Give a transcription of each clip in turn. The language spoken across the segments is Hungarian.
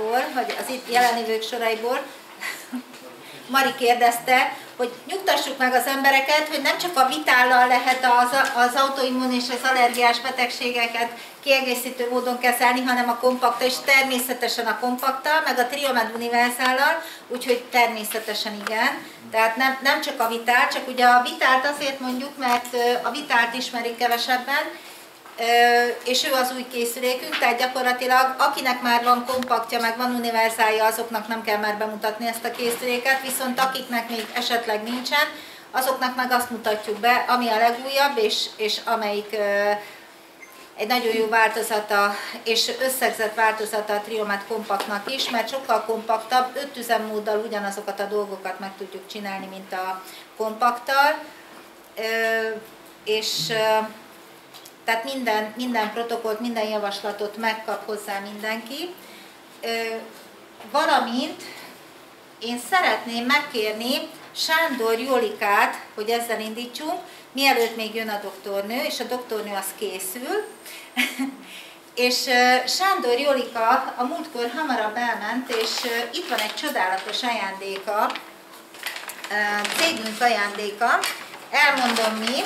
soraiból, vagy az itt jelenlévők soraiból, Mari kérdezte, hogy nyugtassuk meg az embereket, hogy nem csak a vitállal lehet az autoimmun és az allergiás betegségeket kiegészítő módon kezelni, hanem a kompakta, és természetesen a kompakta, meg a Triomed univerzállal, úgyhogy természetesen igen. Tehát nem csak a vitál, csak ugye a vitált azért mondjuk, mert a vitált ismerik kevesebben, és ő az új készülékünk, tehát gyakorlatilag akinek már van kompaktja, meg van univerzálja, azoknak nem kell már bemutatni ezt a készüléket, viszont akiknek még esetleg nincsen, azoknak meg azt mutatjuk be, ami a legújabb, és amelyik egy nagyon jó változata, és összegzett változata a Triomed kompaktnak is, mert sokkal kompaktabb, 5 üzemmóddal ugyanazokat a dolgokat meg tudjuk csinálni, mint a kompakttal, és tehát minden protokollt, minden javaslatot megkap hozzá mindenki. Valamint én szeretném megkérni Sándor Jolikát, hogy ezzel indítsunk, mielőtt még jön a doktornő, és a doktornő az készül. És Sándor Jolika a múltkor hamarabb elment, és itt van egy csodálatos ajándéka, cégünk ajándéka, elmondom mi.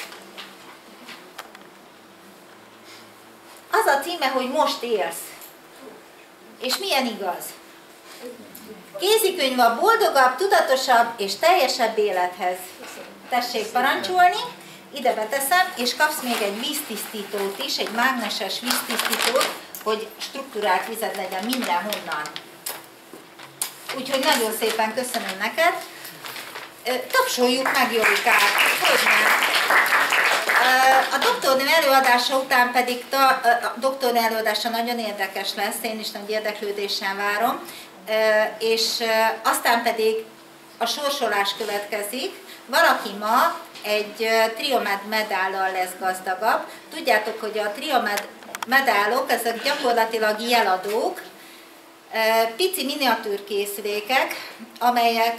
Az a címe, hogy most élsz. És milyen igaz? Kézikönyv a boldogabb, tudatosabb és teljesebb élethez. Tessék parancsolni, ide beteszem, és kapsz még egy víztisztítót is, egy mágneses víztisztítót, hogy struktúrált vized legyen mindenhonnan. Úgyhogy nagyon szépen köszönöm neked. Tapsoljuk meg Jolikát, hogy nem. A doktornő előadása után pedig a doktornő előadása nagyon érdekes lesz, én is nagy érdeklődéssel várom, és aztán pedig a sorsolás következik. Valaki ma egy Triomed medállal lesz gazdagabb. Tudjátok, hogy a Triomed medálok, ezek gyakorlatilag jeladók, pici miniatűrkészülékek, amelyek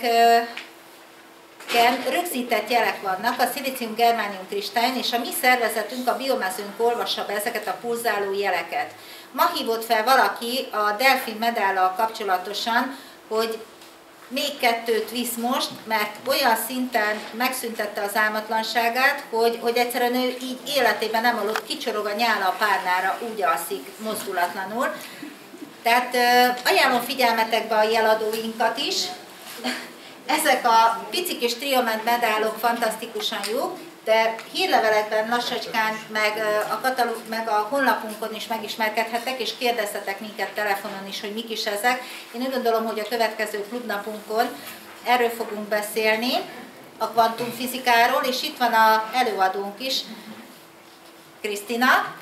rögzített jelek vannak, a szilícium germánium kristályn, és a mi szervezetünk, a biomezőnk olvassa be ezeket a pulzáló jeleket. Ma hívott fel valaki a delfin medállal kapcsolatosan, hogy még 2 visz most, mert olyan szinten megszüntette az álmatlanságát, hogy egyszerűen ő így életében nem aludt, kicsorog a nyála a párnára, úgy alszik mozdulatlanul. Tehát ajánlom figyelmetekbe a jeladóinkat is. Ezek a pici kis Triomed medálok fantasztikusan jók, de hírlevelekben lassacskán, meg a honlapunkon is megismerkedhettek, és kérdeztetek minket telefonon is, hogy mik is ezek. Én úgy gondolom, hogy a következő klubnapunkon erről fogunk beszélni, a kvantumfizikáról, és itt van az előadónk is, Krisztina,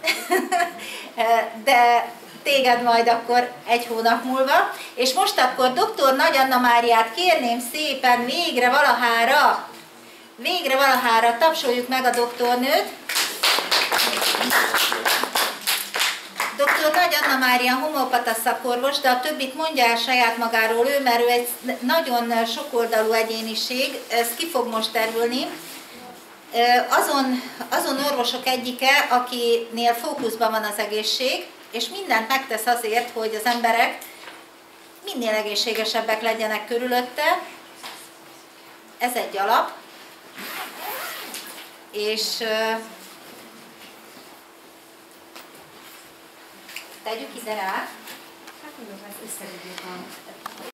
de téged majd akkor 1 hónap múlva. És most akkor dr. Nagy Anna Máriát kérném szépen végre valahára tapsoljuk meg a doktornőt. Dr. Nagy Anna Mária homeopata szakorvos, de a többit mondja el saját magáról ő, mert ő egy nagyon sokoldalú egyéniség, ez ki fog most derülni. Azon orvosok egyike, akinél fókuszban van az egészség, és mindent megtesz azért, hogy az emberek minél egészségesebbek legyenek körülötte. Ez egy alap. És tegyük ide rá. Hát mondom, ezt összerúgjuk a